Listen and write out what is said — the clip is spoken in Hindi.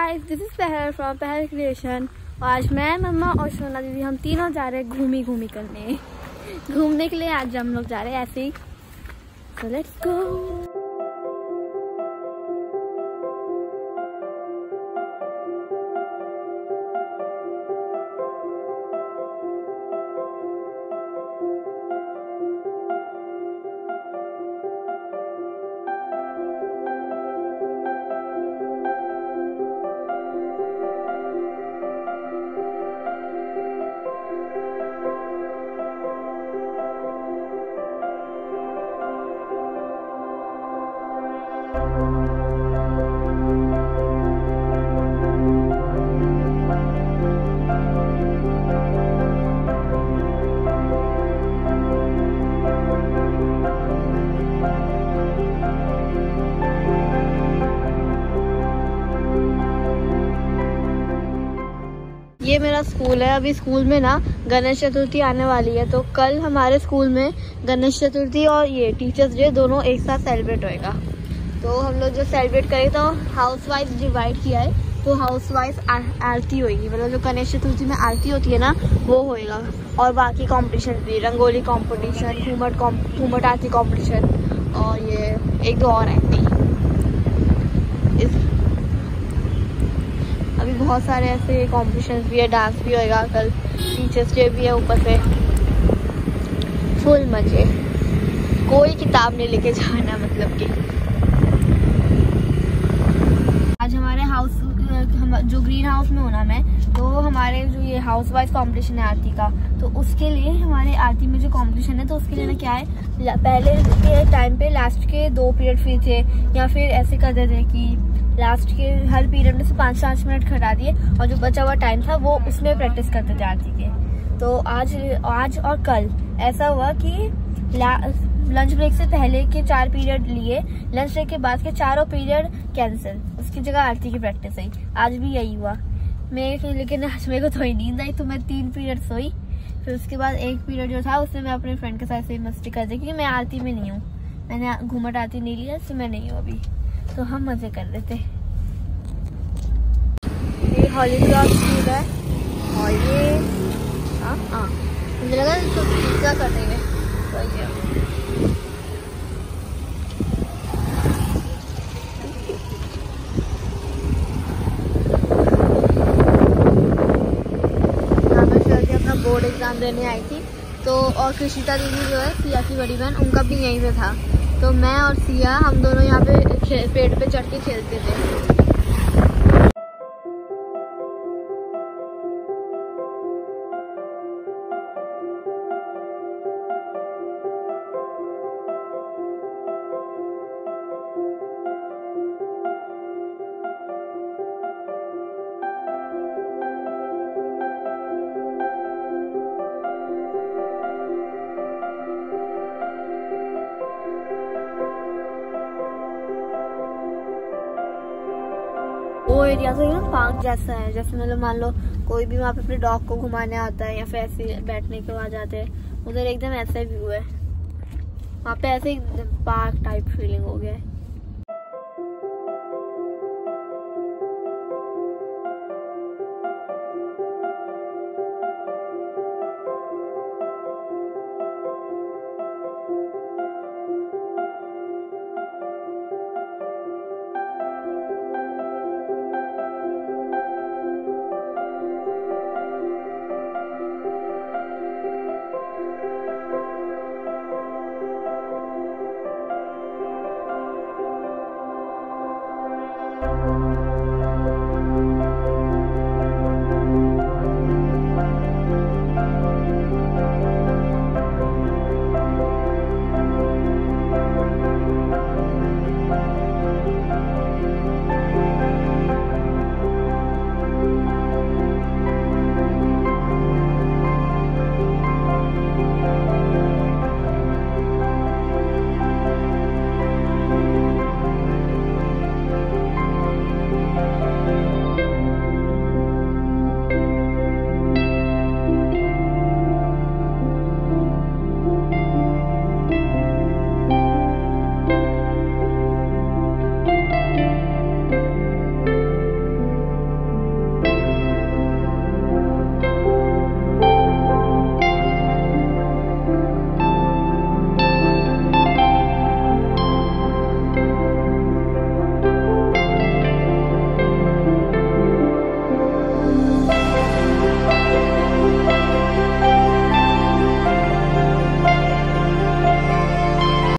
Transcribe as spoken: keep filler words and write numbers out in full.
Guys, this is Pahal from Pahal creation. आज मैं, मम्मा और सोना दीदी हम तीनों जा रहे हैं घूमी घूमी करने घूमने के लिए। आज हम लोग जा रहे हैं ऐसे ही, सो लेट्स गो। ये मेरा स्कूल है। अभी स्कूल में ना गणेश चतुर्थी आने वाली है, तो कल हमारे स्कूल में गणेश चतुर्थी और ये टीचर्स डे दोनों एक साथ सेलिब्रेट होएगा। तो हम लोग जो सेलिब्रेट करें तो हाउस वाइज डिवाइड किया है, तो हाउस वाइज आरती होगी, मतलब जो गणेश चतुर्थी में आरती होती है ना वो होएगा। और बाकी कॉम्पिटिशन भी, रंगोली कॉम्पिटिशन, घूमट घूमट आरती कॉम्पिटिशन और ये एक दो और एक्टिंग। अभी बहुत सारे ऐसे कॉम्पिटिशन भी है, डांस भी होएगा, कल टीचर्स डे भी है, ऊपर से फुल मजे। कोई किताब नहीं लेके जाना, मतलब कि आज हमारे हाउस हम जो ग्रीन हाउस में होना मैं, तो हमारे जो ये हाउस वाइज कॉम्पिटिशन है आरती का, तो उसके लिए हमारे आरती में जो कॉम्पिटिशन है तो उसके लिए ना क्या है, पहले के टाइम पे लास्ट के दो पीरियड फ्री थे, या फिर ऐसे करते थे कि लास्ट के हर पीरियड में से पाँच पाँच मिनट घटा दिए और जो बचा हुआ टाइम था वो उसमें प्रैक्टिस करते थे आरती के। तो आज आज और कल ऐसा हुआ कि लंच ब्रेक से पहले के चार पीरियड लिए, लंच ब्रेक के बाद के चारों पीरियड कैंसिल, उसकी जगह आरती की प्रैक्टिस हुई। आज भी यही हुआ। मैं लेकिन आज मेरे को थोड़ी नींद आई, तो मैं तीन पीरियड सोई। फिर उसके बाद एक पीरियड जो था उसमें मैं अपने फ्रेंड के साथ से मस्ती कर दी, क्योंकि मैं आरती में नहीं हूँ, मैंने घूमट आरती नहीं लिया, इससे मैं नहीं हूँ अभी, तो हम मजे कर रहे थे। ये हॉलीक्रॉस स्कूल है और ये हाँ हाँ मुझे लगा इसको पिज्जा कर देंगे, तो ये यहाँ पे सर जी अपना बोर्ड एग्जाम देने आई थी, तो और कृषिता दीदी जो है सिया की बड़ी बहन, उनका भी यहीं पे था। तो मैं और सिया हम दोनों यहाँ पे पेड़ पे चढ़ के खेलते थे। वो एरिया तो ना पार्क जैसा है, जैसे मतलब मान लो कोई भी वहाँ पे अपने डॉग को घुमाने आता है या फिर ऐसे बैठने के आ जाते हैं, उधर एकदम ऐसा व्यू है, वहाँ पे ऐसे पार्क टाइप फीलिंग हो गया है।